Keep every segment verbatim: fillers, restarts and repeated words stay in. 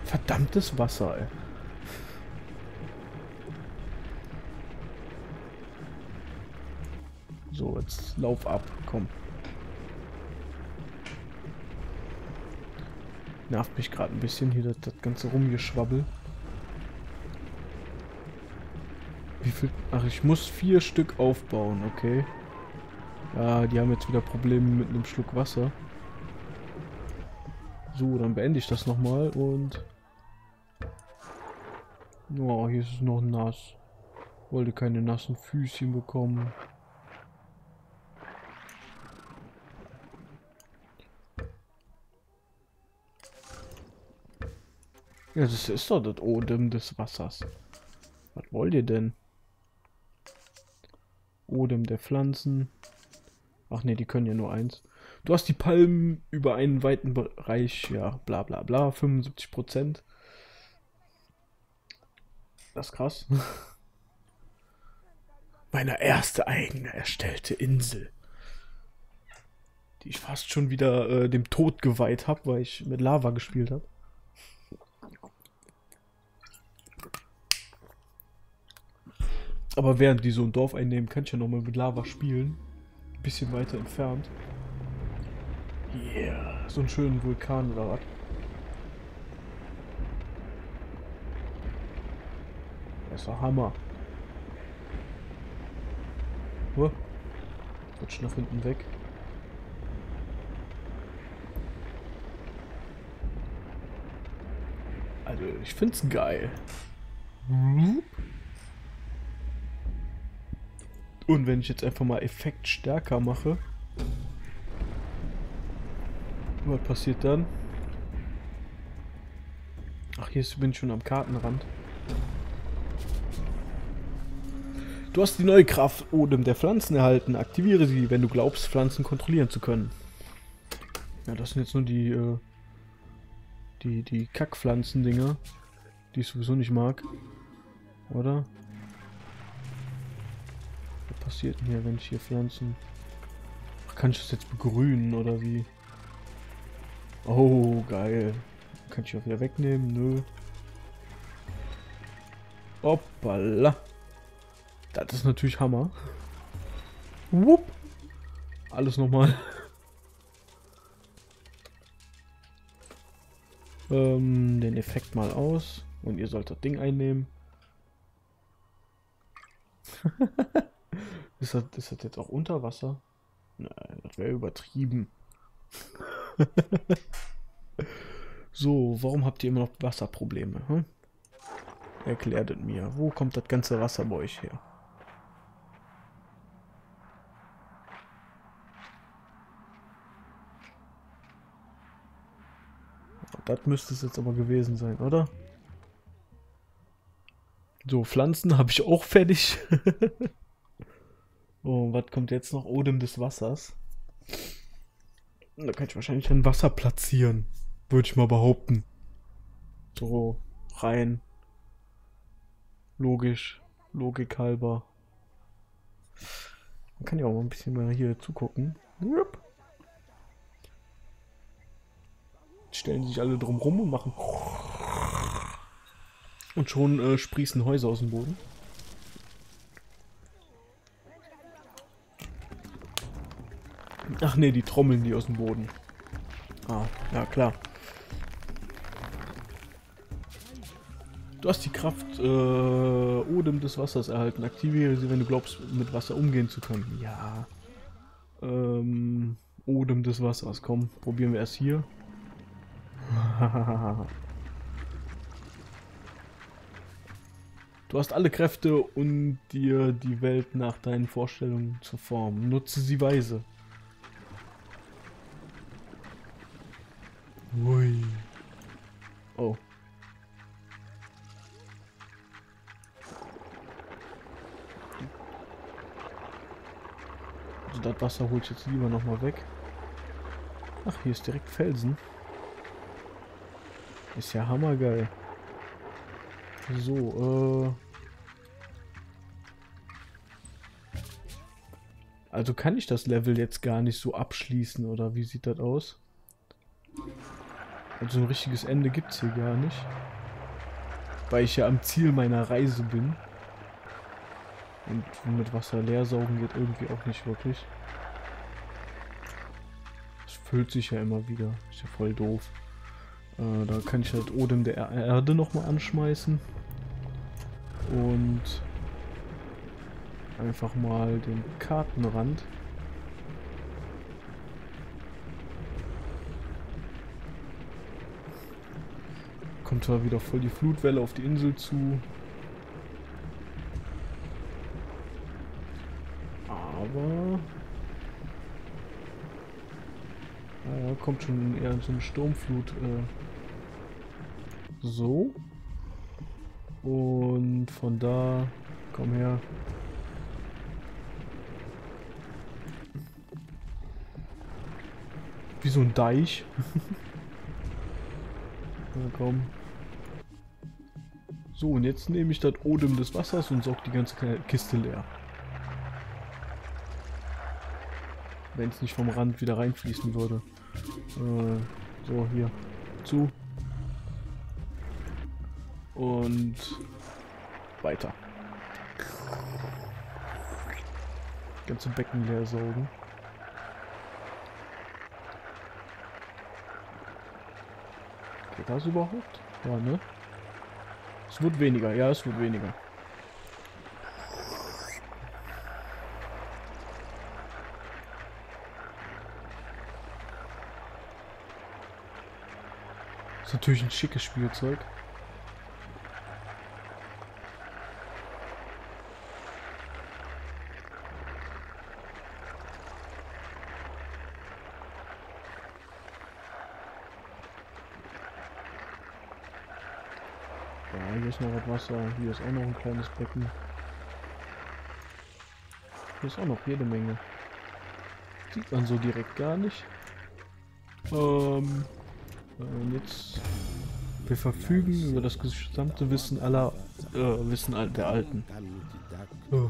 Verdammtes Wasser, ey. So, jetzt lauf ab, komm. Nervt mich gerade ein bisschen hier, das, das ganze Rumgeschwabbel. Wie viel? Ach, ich muss vier Stück aufbauen, okay. Ja, die haben jetzt wieder Probleme mit einem Schluck Wasser. So, dann beende ich das nochmal und... Oh, hier ist es noch nass. Wollte keine nassen Füßchen bekommen. Ja, das ist doch das Odem des Wassers. Was wollt ihr denn? Odem der Pflanzen. Ach ne, die können ja nur eins. Du hast die Palmen über einen weiten Bereich, ja, bla bla bla, fünfundsiebzig Prozent. Das ist krass. Meine erste eigene erstellte Insel. Die ich fast schon wieder äh, dem Tod geweiht habe, weil ich mit Lava gespielt habe. Aber während die so ein Dorf einnehmen, kann ich ja nochmal mit Lava spielen. Ein bisschen weiter entfernt. Yeah, so einen schönen Vulkan oder was? Das ist doch Hammer. Oh, rutsch nach hinten weg. Also, ich find's geil. Und wenn ich jetzt einfach mal Effekt stärker mache, was passiert dann? Ach, hier bin ich schon am Kartenrand. Du hast die neue Kraft Odem der Pflanzen erhalten. Aktiviere sie, wenn du glaubst, Pflanzen kontrollieren zu können. Ja, das sind jetzt nur die, äh, die, die Kackpflanzen-Dinger, die ich sowieso nicht mag. Oder? Was passiert denn hier, wenn ich hier Pflanzen... Ach, kann ich das jetzt begrünen, oder wie? Oh, geil. Kann ich auch wieder wegnehmen? Nö. Hoppala. Das ist natürlich Hammer. Wupp. Alles nochmal. ähm, den Effekt mal aus. Und ihr sollt das Ding einnehmen. ist, das, ist das jetzt auch unter Wasser? Nein, das wäre übertrieben. So, warum habt ihr immer noch Wasserprobleme? Hm? Erklärt es mir. Wo kommt das ganze Wasser bei euch her? Das müsste es jetzt aber gewesen sein, oder? So, Pflanzen habe ich auch fertig. Oh, was kommt jetzt noch? Odem des Wassers. Da kann ich wahrscheinlich ein Wasser platzieren. Würde ich mal behaupten. So, rein. Logisch. Logik halber. Man kann ja auch mal ein bisschen mal hier zugucken. Stellen sich alle drum rum und machen. Und schon äh, sprießen Häuser aus dem Boden. Ach nee, die trommeln die aus dem Boden. Ah, ja klar. Du hast die Kraft äh, Odem des Wassers erhalten. Aktiviere sie, wenn du glaubst, mit Wasser umgehen zu können. Ja. Ähm, Odem des Wassers. Komm, probieren wir erst hier. Du hast alle Kräfte, um dir die Welt nach deinen Vorstellungen zu formen. Nutze sie weise. Ui. Oh. Also das Wasser hole ich jetzt lieber nochmal weg. Ach, hier ist direkt Felsen. Ist ja hammergeil. So, äh... Also kann ich das Level jetzt gar nicht so abschließen, oder wie sieht das aus? Also ein richtiges Ende gibt es hier gar nicht. Weil ich ja am Ziel meiner Reise bin. Und mit Wasser leer saugen geht irgendwie auch nicht wirklich. Es füllt sich ja immer wieder. Ist ja voll doof. Äh, da kann ich halt Odem der er Erde nochmal anschmeißen. Und einfach mal den Kartenrand. Kommt zwar wieder voll die Flutwelle auf die Insel zu. Aber... Naja, kommt schon eher so eine Sturmflut. Äh, so. Und von da... Komm her. Wie so ein Deich. Na komm. So, und jetzt nehme ich das Odem des Wassers und saug die ganze Kiste leer. Wenn es nicht vom Rand wieder reinfließen würde. Äh, so, hier. Zu. Und weiter. Ganze Becken leer saugen. Geht das überhaupt? Ja, ne? Es wird weniger, ja, es wird weniger. Ist natürlich ein schickes Spielzeug. Ja, hier ist noch was Wasser. Hier ist auch noch ein kleines Becken. Hier ist auch noch jede Menge. Sieht man so direkt gar nicht. Ähm, und jetzt... Wir verfügen über das gesamte Wissen aller... Äh, Wissen der Alten. Oh.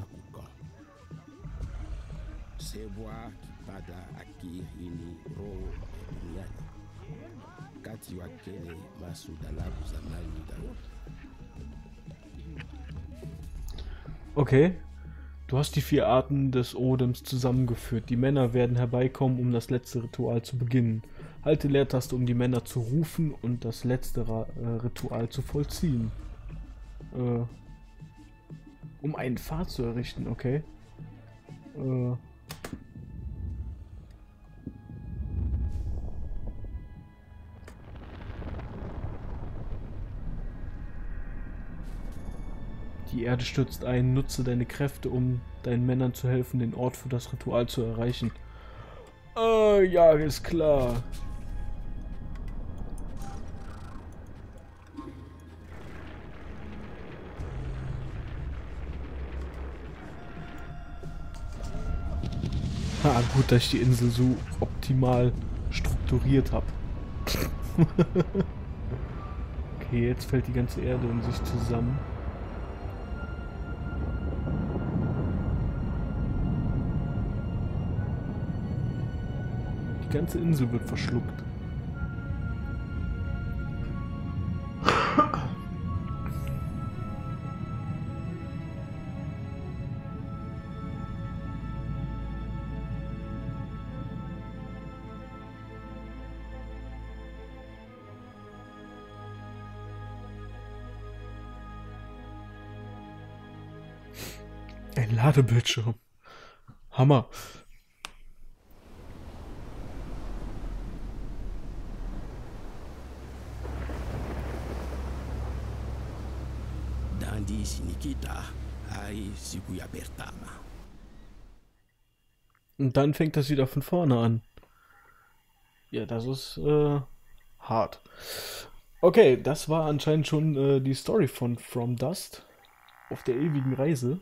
Okay. Du hast die vier Arten des Odems zusammengeführt. Die Männer werden herbeikommen, um das letzte Ritual zu beginnen. Halte Leertaste, um die Männer zu rufen und das letzte Ra äh, Ritual zu vollziehen. Äh, um einen Pfad zu errichten, okay. Äh, Die Erde stürzt ein, nutze deine Kräfte, um deinen Männern zu helfen, den Ort für das Ritual zu erreichen. Äh, ja, ist klar. Ha, gut, dass ich die Insel so optimal strukturiert habe. Okay, jetzt fällt die ganze Erde in sich zusammen. Die ganze Insel wird verschluckt. Ein Ladebildschirm. Hammer. Und dann fängt das wieder von vorne an. Ja, das ist äh, hart. Okay, das war anscheinend schon äh, die Story von From Dust auf der ewigen Reise.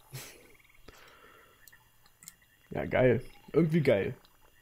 Ja, geil. Irgendwie geil.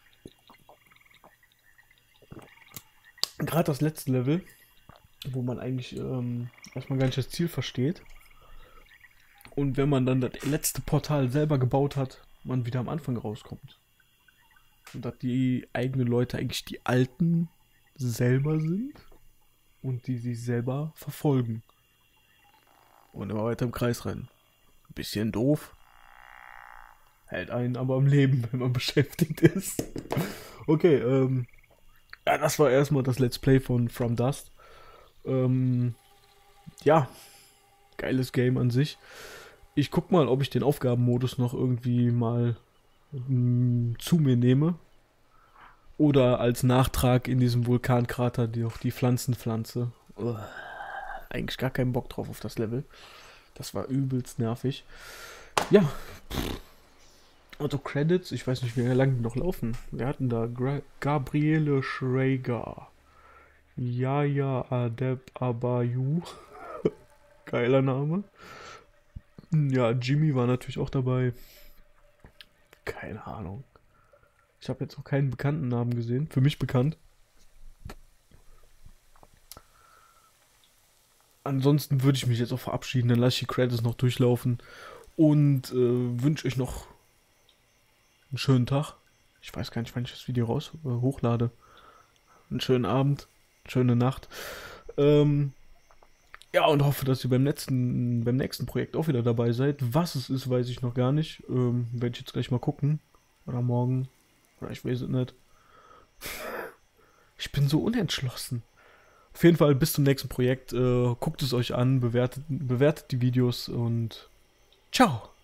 Gerade das letzte Level, wo man eigentlich ähm, erstmal gar nicht das Ziel versteht. Und wenn man dann das letzte Portal selber gebaut hat, man wieder am Anfang rauskommt. Und dass die eigenen Leute eigentlich die Alten selber sind und die sich selber verfolgen. Und immer weiter im Kreis rennen. Bisschen doof. Hält einen aber am Leben, wenn man beschäftigt ist. Okay, ähm. Ja, das war erstmal das Let's Play von From Dust. Ähm. Ja. Geiles Game an sich. Ich guck mal, ob ich den Aufgabenmodus noch irgendwie mal mh, zu mir nehme. Oder als Nachtrag in diesem Vulkankrater die auch die Pflanzen pflanze. Uah, eigentlich gar keinen Bock drauf auf das Level. Das war übelst nervig. Ja. Also Credits, ich weiß nicht, wie lange die noch laufen. Wir hatten da Gra Gabriele Schrager. Yaya Adeb Abayu. Geiler Name. Ja, Jimmy war natürlich auch dabei. Keine Ahnung. Ich habe jetzt noch keinen bekannten Namen gesehen. Für mich bekannt. Ansonsten würde ich mich jetzt auch verabschieden. Dann lasse ich die Credits noch durchlaufen. Und äh, wünsche euch noch einen schönen Tag. Ich weiß gar nicht, wann ich das Video raus äh, hochlade. Einen schönen Abend. Schöne Nacht. Ähm, ja, und hoffe, dass ihr beim nächsten, beim nächsten Projekt auch wieder dabei seid. Was es ist, weiß ich noch gar nicht. Ähm, werde ich jetzt gleich mal gucken. Oder morgen. Oder ich weiß es nicht. Ich bin so unentschlossen. Auf jeden Fall bis zum nächsten Projekt. Äh, guckt es euch an, bewertet, bewertet die Videos und ciao.